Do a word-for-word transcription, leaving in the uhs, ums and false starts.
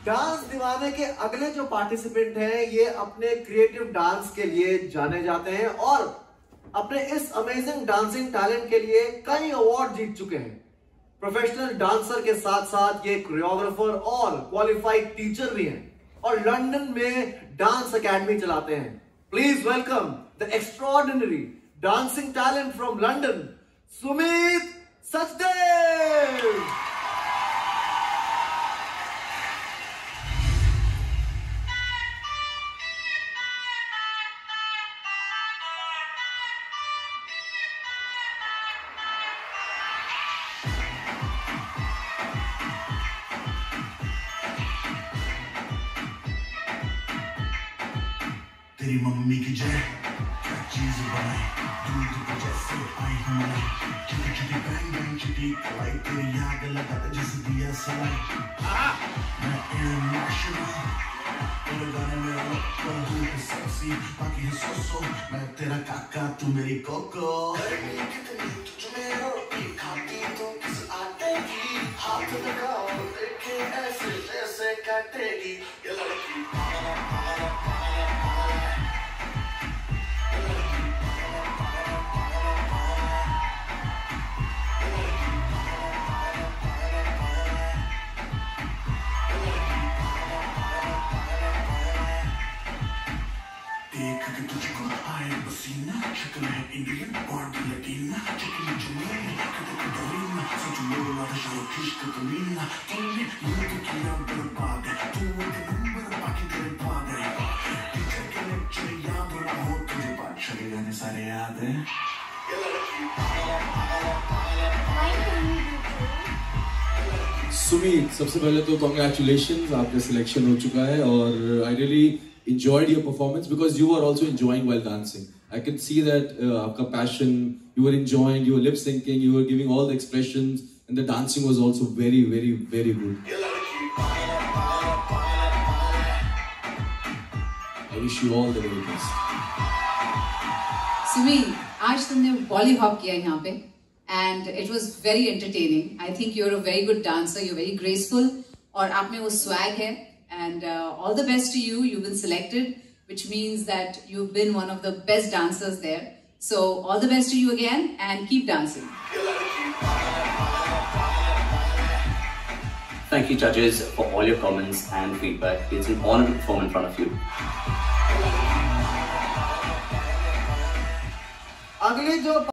Dance दीवाने के अगले जो पार्टिसिपेंट हैं ये अपने क्रिएटिव डांस के लिए जाने जाते हैं और अपने इस अमेजिंग डांसिंग टैलेंट के लिए कई अवार्ड जीत चुके हैं। प्रोफेशनल डांसर के साथ साथ ये कोरियोग्राफर और क्वालिफाइड टीचर भी हैं और लंदन में डांस एकेडमी चलाते हैं। Please welcome the extraordinary dancing talent from London, Sumit Sachdev. तेरी मम्मी की जय, क्या चीज बनाई दूध को जैसे आई हमारी छोटी छोटी बैंग बैंग चिटी कलाई तेरी याद लगा जैसे दिया सलाई। मैं इंटरनेशनल तेरे गाने में लपका हूँ सेक्सी बाकी है सोसो। मैं तेरा काका तू मेरी कोको। गर्मी कितनी तुझ में रोटी खाती तो किस आटे की हाथ लगाओ देखे ऐसे जैसे काटेगी ये लड़की। पागल पागल पागल देख के तुझको आए पसीना शक्ल है इंडियन बॉडी लटीना चिकनी जमीन कदे कदरीना सच लोग वादा शो किश्क कमीना तुमने यूं किया बर्बाद तू नंबर बाकी तेरे बाद है टीचर के लेक्चर याद ना हो तुझे बादशाह के गाने सारे याद है। सुमित, सबसे पहले तो कॉन्ग्रेचुलेशंस, आपका सिलेक्शन हो चुका है और I really enjoyed your performance because you were also enjoying while dancing. I can see that uh, आपका passion, you were enjoying, you were lip syncing, you were giving all the expressions, and the dancing was also very, very, very good. I wish you all the very best. Sumit, आज तुमने बॉली hop किया यहाँ पे, and it was very entertaining. I think you're a very good dancer, you're very graceful, और आप में वो swag है. And uh, all the best to you. You've been selected, which means that you've been one of the best dancers there. So all the best to you again and keep dancing. Thank you, judges, for all your comments and feedback. It's an honor to perform in front of you. अगले जो